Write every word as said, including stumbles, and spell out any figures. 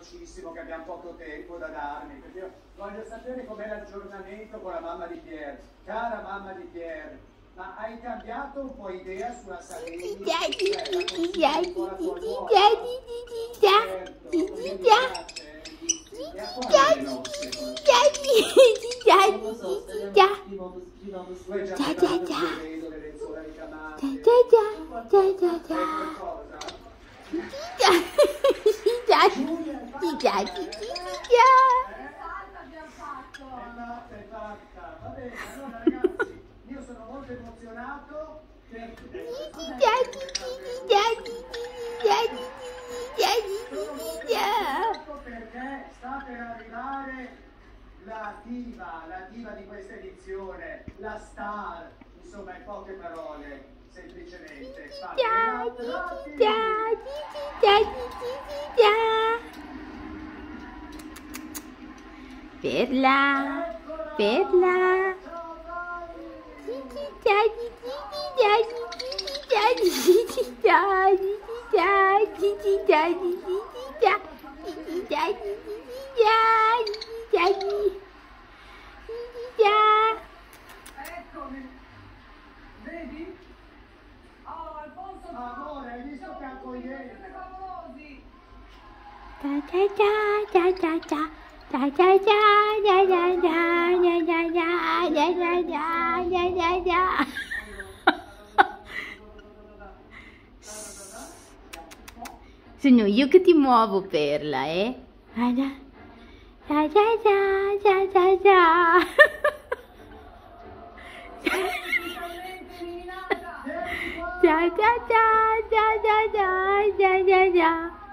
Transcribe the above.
velocissimo che abbiamo poco tempo da darmi, perché io voglio sapere com'è l'aggiornamento con la mamma di Pier. Cara mamma di Pier, ma hai cambiato un po' idea sulla Salemi? Cioè, la consigli con la tua nuova? Certo, mi piace. E a quale nozze? Non lo so, scriviamo, scriviamo su. Tu hai già preparato il vedo, le lenzuola ricamate. E qualcosa? È fatta, va bene, allora ragazzi, io sono molto emozionato perché sono molto emozionato perché sta per arrivare la diva, la diva di questa edizione, la star, insomma in poche parole, semplicemente. Perla, Perla. Eccomi, vedi? Oh, Alfonso, amore, hai visto che accoglienza? Siete favolosi. Ta ta ta ta ta ta ta ta ta ta ta ta ta ta. Sono io che ti muovo, Perla, eh? Ta ta ta ta ta ta. Ta ta ta ta ta ta ta ta ta.